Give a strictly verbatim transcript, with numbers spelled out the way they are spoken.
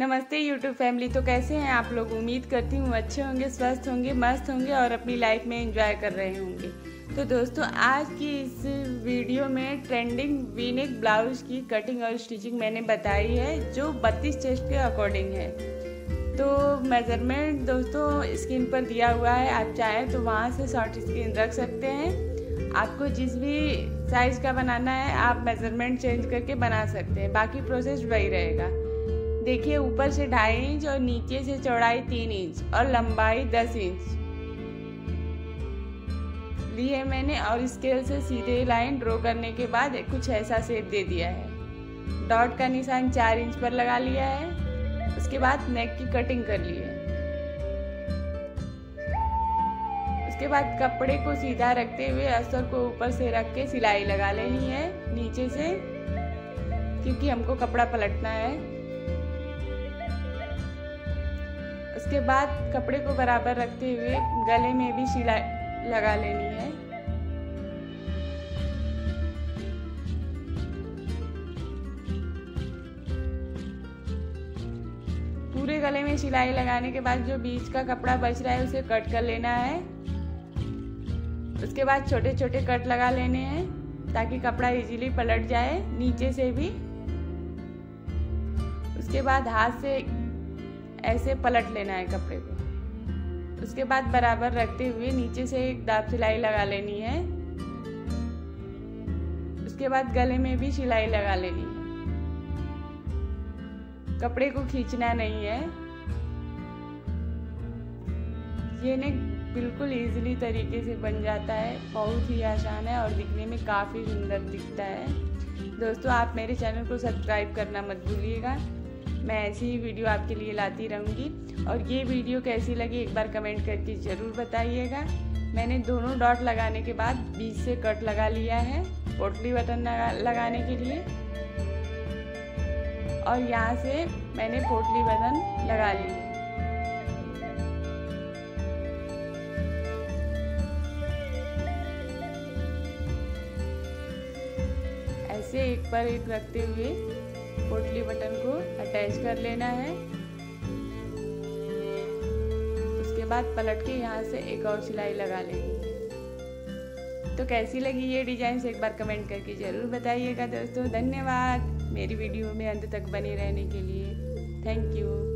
नमस्ते YouTube family. तो कैसे हैं आप लोग? उम्मीद करती हूँ अच्छे होंगे, स्वस्थ होंगे, मस्त होंगे और अपनी लाइफ में एंजॉय कर रहे होंगे। तो दोस्तों, आज की इस वीडियो में ट्रेंडिंग वी नेक ब्लाउज की कटिंग और स्टिचिंग मैंने बताई है, जो बत्तीस चेस्ट के अकॉर्डिंग है। तो मेजरमेंट दोस्तों स्क्रीन पर दिया हुआ है, आप चाहें तो वहाँ से शॉर्ट स्क्रीन रख सकते हैं। आपको जिस भी साइज़ का बनाना है आप मेजरमेंट चेंज करके बना सकते हैं, बाकी प्रोसेस वही रहेगा। देखिए, ऊपर से ढाई इंच और नीचे से चौड़ाई तीन इंच और लंबाई दस इंच ली है मैंने, और स्केल से सीधे लाइन ड्रॉ करने के बाद कुछ ऐसा शेप दे दिया है। डॉट का निशान चार इंच पर लगा लिया है। उसके बाद नेक की कटिंग कर ली है। उसके बाद कपड़े को सीधा रखते हुए अस्तर को ऊपर से रख के सिलाई लगा लेनी है नीचे से, क्योंकि हमको कपड़ा पलटना है। उसके बाद कपड़े को बराबर रखते हुए गले में भी सिलाई लगा लेनी है। पूरे गले में सिलाई लगाने के बाद जो बीच का कपड़ा बच रहा है उसे कट कर लेना है। उसके बाद छोटे छोटे कट लगा लेने हैं ताकि कपड़ा इजीली पलट जाए नीचे से भी। उसके बाद हाथ से ऐसे पलट लेना है कपड़े को। उसके बाद बराबर रखते हुए नीचे से एक दाब सिलाई लगा लेनी है। उसके बाद गले में भी सिलाई लगा लेनी है। कपड़े को खींचना नहीं है। ये नेक बिल्कुल इजीली तरीके से बन जाता है, बहुत ही आसान है और दिखने में काफ़ी सुंदर दिखता है। दोस्तों, आप मेरे चैनल को सब्सक्राइब करना मत भूलिएगा। मैं ऐसी ही वीडियो आपके लिए लाती रहूँगी। और ये वीडियो कैसी लगी एक बार कमेंट करके ज़रूर बताइएगा। मैंने दोनों डॉट लगाने के बाद बीच से कट लगा लिया है पोटली बटन लगाने के लिए, और यहाँ से मैंने पोटली बटन लगा ली है। ऐसे एक पर एक रखते हुए पोटली बटन को अटैच कर लेना है। उसके बाद पलट के यहाँ से एक और सिलाई लगा लेंगे। तो कैसी लगी ये डिजाइन एक बार कमेंट करके ज़रूर बताइएगा दोस्तों। धन्यवाद मेरी वीडियो में अंत तक बने रहने के लिए। Thank you.